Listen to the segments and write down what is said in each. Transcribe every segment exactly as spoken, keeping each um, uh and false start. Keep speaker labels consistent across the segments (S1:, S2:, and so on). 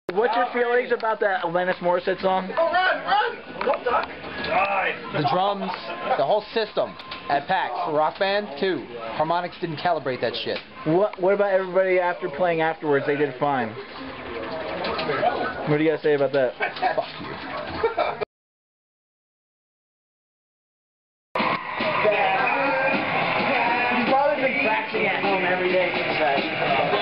S1: What's your feelings about that Alanis Morissette song?
S2: Oh, run, run! Don't duck.
S3: The drums, the whole system at PAX for Rock Band two. Harmonics didn't calibrate that shit.
S1: What What about everybody after playing afterwards? They did fine. What do you guys say about that?
S3: Fuck you.
S1: You've probably been practicing at home every day since that.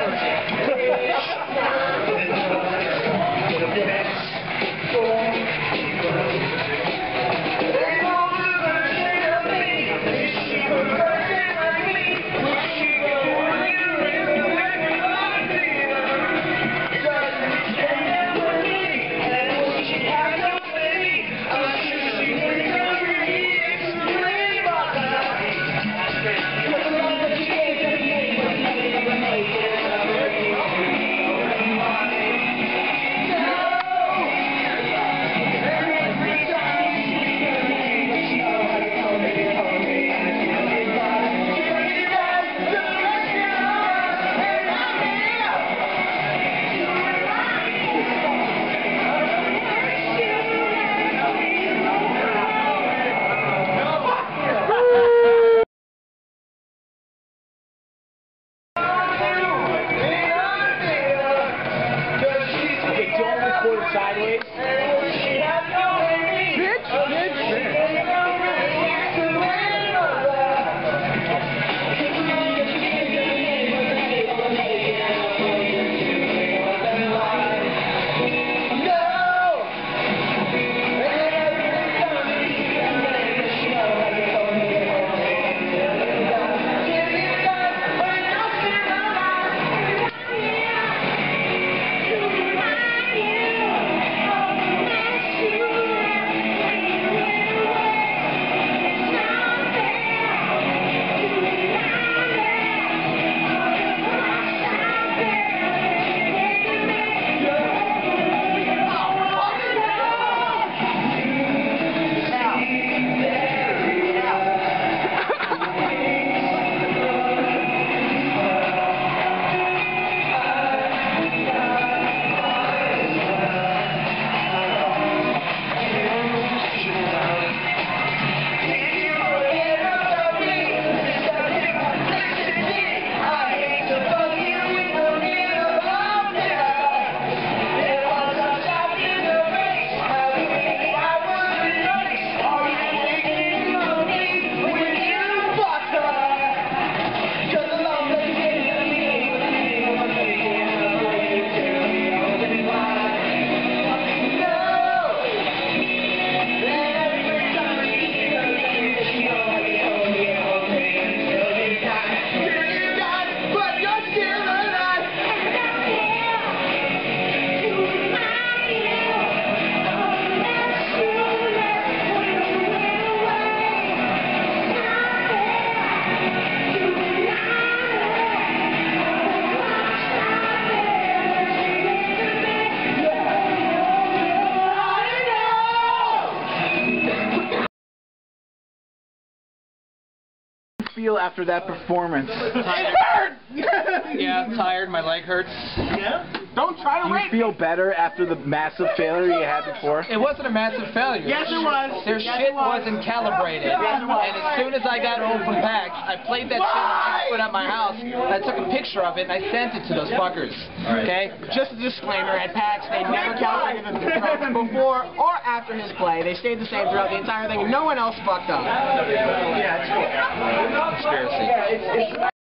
S1: Sideways. Bitch, bitch. Feel after that performance?
S3: Tired. Yeah, tired. My leg hurts.
S2: Yeah? Don't try to
S1: Do you
S2: rape
S1: feel
S2: me.
S1: better after the massive failure you had before?
S3: It wasn't a massive failure.
S2: Yes, it was.
S3: Their
S2: Yes,
S3: shit
S2: it was.
S3: wasn't calibrated.
S2: Yes, it was.
S3: And as soon as I got home from PAX, I played that shit on foot at my house. I took a picture of it and I sent it to those fuckers. Okay?
S4: Just a disclaimer, at PAX, they never calibrated the drums before or after his play. They stayed the same throughout the entire thing, and no one else fucked up.
S1: Yeah, it's cool.
S3: Conspiracy.
S1: Yeah, it's, it's